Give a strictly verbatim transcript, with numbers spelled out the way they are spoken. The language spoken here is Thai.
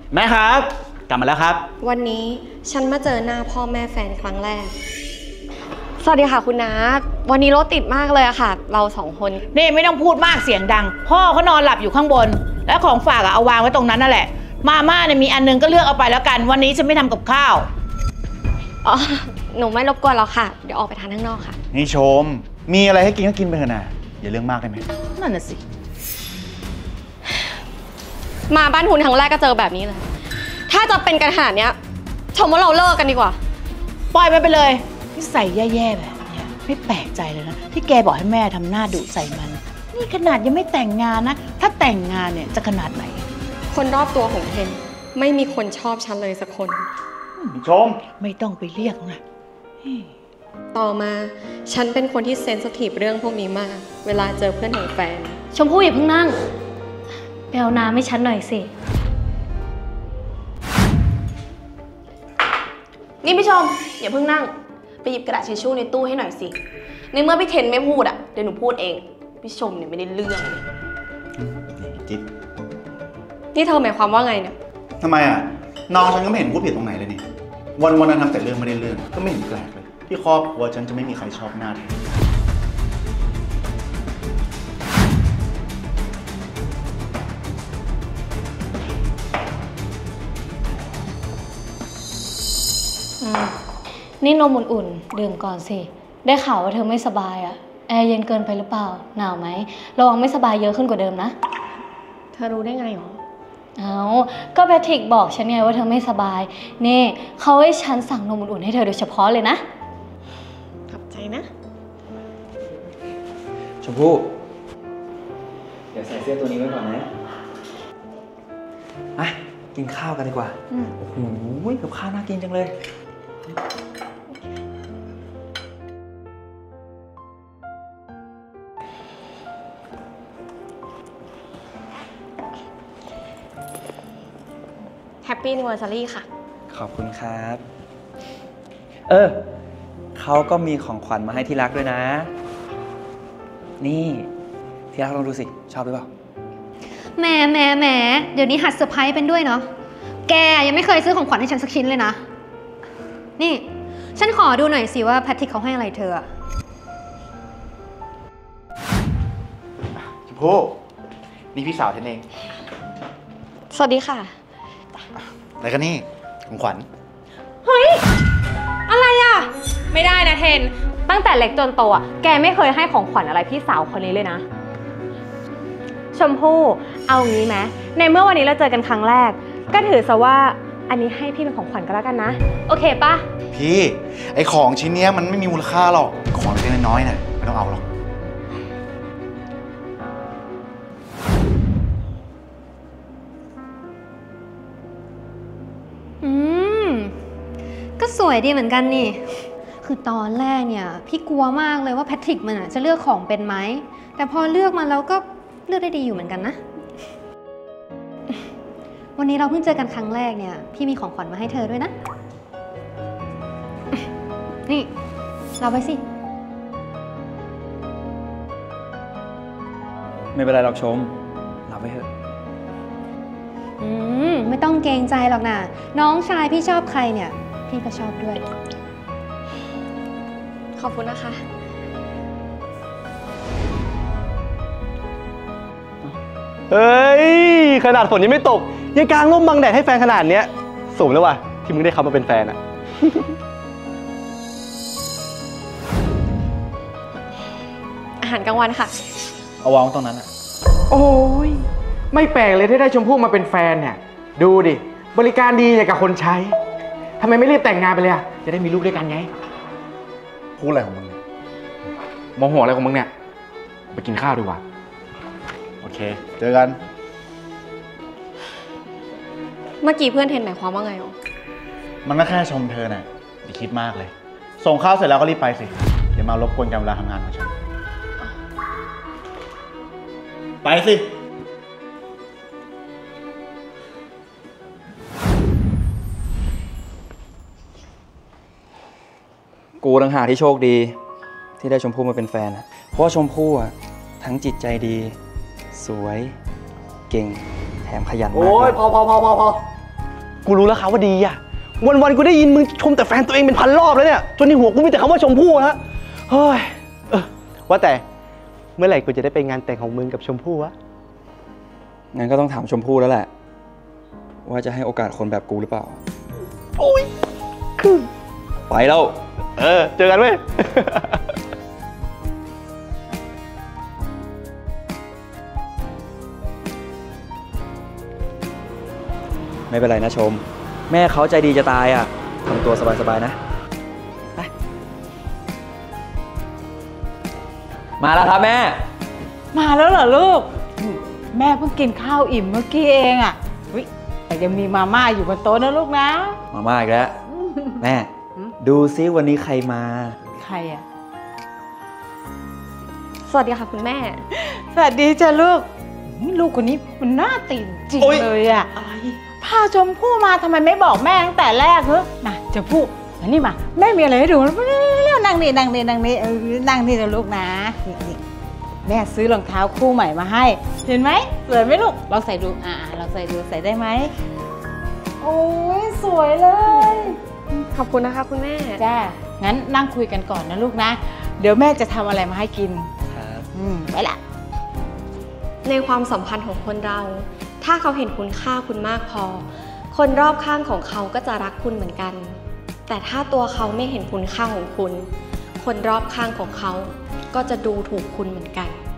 แม่ครับกลับมาแล้วครับวันนี้ฉันมาเจอหน้าพ่อแม่แฟนครั้งแรกสวัสดีค่ะคุณน้าวันนี้รถติดมากเลยอะค่ะเราสองคนนี่ไม่ต้องพูดมากเสียงดังพ่อเขานอนหลับอยู่ข้างบนแล้วของฝากอะเอาวางไว้ตรงนั้นนั่นแหละมาม่าเนี่ยมีอันนึงก็เลือกเอาไปแล้วกันวันนี้ฉันไม่ทำกับข้าวอ๋อหนูไม่รบกวนหรอกค่ะเดี๋ยวออกไปทานข้างนอกค่ะนี่ชมมีอะไรให้กินก็กินไปเถอะนะอย่าเรื่องมากได้ไหมนั่นน่ะสิมาบ้านคุณครั้งแรกก็เจอแบบนี้เลยถ้าจะเป็นกันขนาดเนี้ยชมว่าเราเลิกกันดีกว่าปล่อยมันไปเลยที่ใส่แย่ๆแบบนี้ไม่แปลกใจเลยนะที่แกบอกให้แม่ทำหน้าดุใส่มันนี่ขนาดยังไม่แต่งงานนะถ้าแต่งงานเนี่ยจะขนาดไหนคนรอบตัวของเทนไม่มีคนชอบฉันเลยสักคนชมไม่ต้องไปเรียกนะต่อมาฉันเป็นคนที่เซนซิทีฟเรื่องพวกนี้มากเวลาเจอเพื่อนของแฟนชมพู่อย่าเพิ่งนั่งไปเอาน้ำให้ฉันหน่อยสินี่พี่ชมอย่าเพิ่งนั่งไปหยิบกระดาษทิชชู่ในตู้ให้หน่อยสิในเมื่อพี่เทนไม่พูดอ่ะเดี๋ยวหนูพูดเองพี่ชมเนี่ยไม่ได้เรื่องเลยจิ๊บนี่เธอหมายความว่าไงเนี่ยทำไมอ่ะน้องฉันก็ไม่เห็นพูดผิดตรงไหนเลยนี่วันวันนั้นทำแต่เรื่องไม่ได้เรื่องก็ไม่เห็นแปลกเลยที่ครอบครัวฉันจะไม่มีใครชอบหน้าเธอนี่นมอุ่นๆดื่มก่อนสิได้ข่าวว่าเธอไม่สบายอะแอร์เย็นเกินไปหรือเปล่าหนาวไหมระวังไม่สบายเยอะขึ้นกว่าเดิมนะเธอรู้ได้ไงหรอเอาก็แพทริกบอกฉันไงว่าเธอไม่สบายนี่เขาให้ฉันสั่งนมอุ่นๆให้เธอโดยเฉพาะเลยนะขอบใจนะชมพู่เดี๋ยวใส่เสื้อตัวนี้ไว้ก่อนนะอ่ะกินข้าวกันดีกว่าโอ้โหกับข้าวน่ากินจังเลยแฮปปี้นิวเวอร์ซารี่ค่ะขอบคุณครับเออเขาก็มีของขวัญมาให้ที่รักด้วยนะนี่ที่รักลองดูสิชอบหรือเปล่าแหมแหมแหมเดี๋ยวนี้หัดเซอร์ไพรส์เป็นด้วยเนาะแกยังไม่เคยซื้อของขวัญให้ฉันสักชิ้นเลยนะนี่ฉันขอดูหน่อยสิว่าแพทริกเขาให้อะไรเธอชมพู่นี่พี่สาวฉันเองสวัสดีค่ะอะไรกันนี่ของขวัญเฮ้ยอะไรอ่ะไม่ได้นะเทนตั้งแต่เล็กจนโตอ่ะแกไม่เคยให้ของขวัญอะไรพี่สาวคนนี้เลยนะชมพู่เอางี้ไหมในเมื่อวันนี้เราเจอกันครั้งแรกก็ถือซะว่าอันนี้ให้พี่เป็นของขวัญก็แล้วกันนะโอเคปะพี่ไอของชิ้นนี้มันไม่มีมูลค่าหรอกของเล็กน้อยๆน่ะไม่ต้องเอาหรอกอืมก็สวยดีเหมือนกันนี่คือตอนแรกเนี่ยพี่กลัวมากเลยว่าแพทริกมันจะเลือกของเป็นไหมแต่พอเลือกมาแล้วก็เลือกได้ดีอยู่เหมือนกันนะวันนี้เราเพิ่งเจอกันครั้งแรกเนี่ยพี่มีของขวัญมาให้เธอด้วยนะนี่เราไปสิไม่เป็นไรหรอกชมเราไปเถอะอืมไม่ต้องเกรงใจหรอกนะน้องชายพี่ชอบใครเนี่ยพี่ก็ชอบด้วยขอบคุณนะคะเฮ้ยขนาดฝนยังไม่ตกยังกางร่มบังแดดให้แฟนขนาดเนี้ยสมแล้วว่ะที่มึงได้เขามาเป็นแฟนอะอาหารกลางวันค่ะเอาวางตรงนั้นอะโอ้ยไม่แปลกเลยที่ได้ชมพู่มาเป็นแฟนเนี่ยดูดิบริการดีอย่างกับคนใช้ทำไมไม่รีบแต่งงานไปเลยอะจะได้มีลูกด้วยกันไงพูดอะไรของมึงเนี่ยโมโหอะไรของมึงเนี่ยไปกินข้าวดีกว่าโอเคเจอกันเมื่อกี้เพื่อนเทนหมายความว่าไงอ๋อมันก็แค่ชมเธอน่ะอย่าคิดมากเลยส่งข้าวเสร็จแล้วก็รีบไปสิเดี๋ยวมารบกวนการเวลาทำงานของฉันไปสิกูต่างหากที่โชคดีที่ได้ชมพู่มาเป็นแฟนอะเพราะว่าชมพู่อะทั้งจิตใจดีสวยเก่งแถมขยันมากโอ้ยพอพอพอพอพอกูรู้แล้วครับว่าดีอ่ะวันๆกูได้ยินมึงชมแต่แฟนตัวเองเป็นพันรอบแล้วเนี่ยจนในหัวกูมีแต่คำว่าชมพู่แล้วเฮ้ยเออว่าแต่เมื่อไหร่กูจะได้ไปงานแต่งของมึงกับชมพู่วะงั้นก็ต้องถามชมพู่แล้วแหละ ว่าจะให้โอกาสคนแบบกูหรือเปล่าโอ้ยคือไปแล้วเออเจอกันเว้ยไม่เป็นไรนะชม แม่เขาใจดีจะตายอ่ะทำตัวสบายๆนะไปมาแล้วครับแม่มาแล้วเหรอลูกอืมแม่เพิ่งกินข้าวอิ่มเมื่อกี้เองอ่ะอุ๊ยแต่ยังมีมาม่าอยู่บนโต๊ะนะลูกนะมาม่าอีกแล้ว แม่ ดูซิวันนี้ใครมาใครอ่ะสวัสดีค่ะคุณแม่สวัสดีจ้ะลูกนี่ลูกคนนี้มันน่าตื่นจริงโอ๊ยเลยอ่ะพาชมพู่มาทำไมไม่บอกแม่ตั้งแต่แรกเหรอนะชมพู่มานี่มาแม่มีอะไรให้ดูแล้วนั่งนี่นั่งนี่นั่งนี่เออนั่งนี่นะลูกนะนี่นี่แม่ซื้อรองเท้าคู่ใหม่มาให้ เห็นไหมสวยไหมลูกลองใส่ดูอ่าลองใส่ดูใส่ได้ไหมโอ้ยสวยเลยขอบคุณนะคะคุณแม่จ้างั้นนั่งคุยกันก่อนนะลูกนะ เดี๋ยวแม่จะทำอะไรมาให้กินครับอืมไปละในความสัมพันธ์ของคนเรา ถ้าเขาเห็นคุณค่าคุณมากพอ คนรอบข้างของเขาก็จะรักคุณเหมือนกัน แต่ถ้าตัวเขาไม่เห็นคุณค่าของคุณ คนรอบข้างของเขาก็จะดูถูกคุณเหมือนกัน